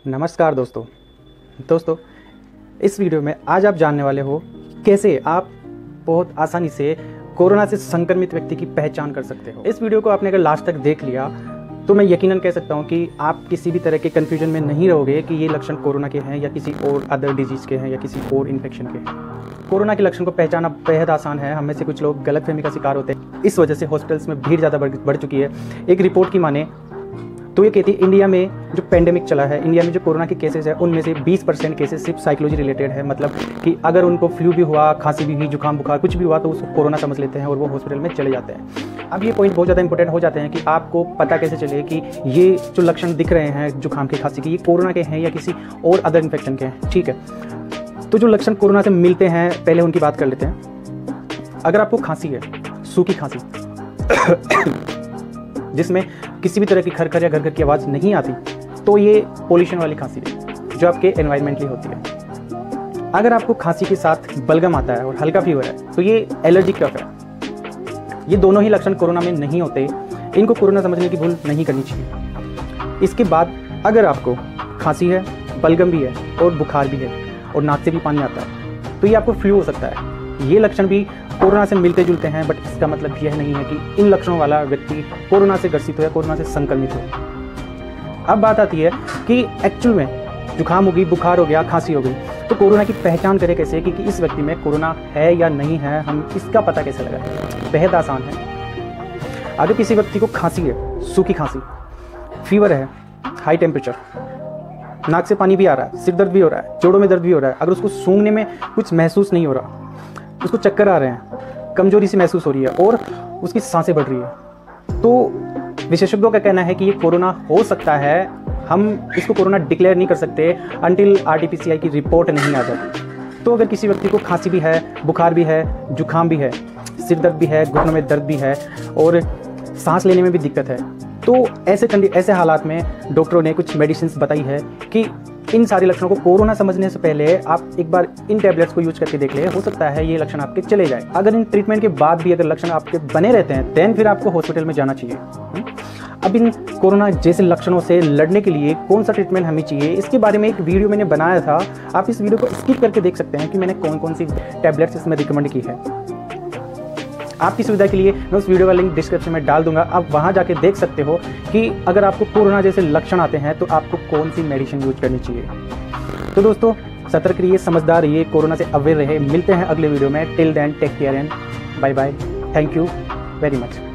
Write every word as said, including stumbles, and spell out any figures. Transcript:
नमस्कार दोस्तों दोस्तों इस वीडियो में आज आप जानने वाले हो कैसे आप बहुत आसानी से कोरोना से संक्रमित व्यक्ति की पहचान कर सकते हो। इस वीडियो को आपने अगर लास्ट तक देख लिया तो मैं यकीनन कह सकता हूं कि आप किसी भी तरह के कन्फ्यूजन में नहीं रहोगे कि ये लक्षण कोरोना के हैं या किसी और अदर डिजीज़ के हैं या किसी और इन्फेक्शन के हैं। कोरोना के लक्षण को पहचानना बेहद आसान है। हम में से कुछ लोग गलतफहमी का शिकार होते हैं, इस वजह से हॉस्पिटल्स में भीड़ ज़्यादा बढ़ बढ़ चुकी है। एक रिपोर्ट की माने तो ये कहती है इंडिया में जो पेंडेमिक चला है, इंडिया में जो कोरोना के केसेस है उनमें से बीस परसेंट केसेस सिर्फ साइकोलॉजी रिलेटेड है। मतलब कि अगर उनको फ्लू भी हुआ, खांसी भी हुई, जुकाम बुखार कुछ भी हुआ तो उसको कोरोना समझ लेते हैं और वो हॉस्पिटल में चले जाते हैं। अब ये पॉइंट बहुत ज़्यादा इंपॉर्टेंट हो जाते हैं कि आपको पता कैसे चले कि ये जो लक्षण दिख रहे हैं जुकाम के, खांसी के, ये कोरोना के हैं या किसी और अदर इन्फेक्शन के हैं। ठीक है, तो जो लक्षण कोरोना से मिलते हैं पहले उनकी बात कर लेते हैं। अगर आपको खांसी है, सूखी खांसी जिसमें किसी भी तरह की खरखर या घर-घर की आवाज़ नहीं आती, तो ये पोल्यूशन वाली खांसी है जो आपके एनवायरनमेंटली होती है। अगर आपको खांसी के साथ बलगम आता है और हल्का फीवर है तो ये एलर्जी कफ है। ये दोनों ही लक्षण कोरोना में नहीं होते, इनको कोरोना समझने की भूल नहीं करनी चाहिए। इसके बाद अगर आपको खांसी है, बलगम भी है और बुखार भी है और नाक से भी पानी आता है तो ये आपको फ्लू हो सकता है। ये लक्षण भी कोरोना से मिलते जुलते हैं, बट इसका मतलब यह नहीं है कि इन लक्षणों वाला व्यक्ति कोरोना से ग्रसित हो या कोरोना से संक्रमित हो। अब बात आती है कि एक्चुअल में जुकाम हो गई, बुखार हो गया, खांसी हो गई, तो कोरोना की पहचान करें कैसे कि, कि इस व्यक्ति में कोरोना है या नहीं है, हम इसका पता कैसे लगाएं। बेहद आसान है। अगर किसी व्यक्ति को खांसी है, सूखी खांसी, फीवर है, हाई टेम्परेचर, नाक से पानी भी आ रहा है, सिर दर्द भी हो रहा है, जोड़ों में दर्द भी हो रहा है, अगर उसको सूंघने में कुछ महसूस नहीं हो रहा, उसको चक्कर आ रहे हैं, कमजोरी सी महसूस हो रही है और उसकी सांसें बढ़ रही है, तो विशेषज्ञों का कहना है कि ये कोरोना हो सकता है। हम इसको कोरोना डिक्लेयर नहीं कर सकते until R T P C I की रिपोर्ट नहीं आ जाती। तो अगर किसी व्यक्ति को खांसी भी है, बुखार भी है, जुकाम भी है, सिर दर्द भी है, घुटनों में दर्द भी है और सांस लेने में भी दिक्कत है, तो ऐसे ऐसे हालात में डॉक्टरों ने कुछ मेडिसिन बताई है कि इन सारे लक्षणों को कोरोना समझने से पहले आप एक बार इन टैबलेट्स को यूज करके देख ले, हो सकता है ये लक्षण आपके चले जाए। अगर इन ट्रीटमेंट के बाद भी अगर लक्षण आपके बने रहते हैं देन फिर आपको हॉस्पिटल में जाना चाहिए। अब इन कोरोना जैसे लक्षणों से लड़ने के लिए कौन सा ट्रीटमेंट हमें चाहिए, इसके बारे में एक वीडियो मैंने बनाया था। आप इस वीडियो को स्किप करके देख सकते हैं कि मैंने कौन कौन सी टैबलेट्स इसमें रिकमेंड की है। आपकी सुविधा के लिए मैं उस वीडियो का लिंक डिस्क्रिप्शन में डाल दूंगा, आप वहां जाके देख सकते हो कि अगर आपको कोरोना जैसे लक्षण आते हैं तो आपको कौन सी मेडिसिन यूज करनी चाहिए। तो दोस्तों सतर्क रहिए, समझदार रहिए, कोरोना से अवेयर रहे। मिलते हैं अगले वीडियो में। Till then take care and bye bye. Thank you very much.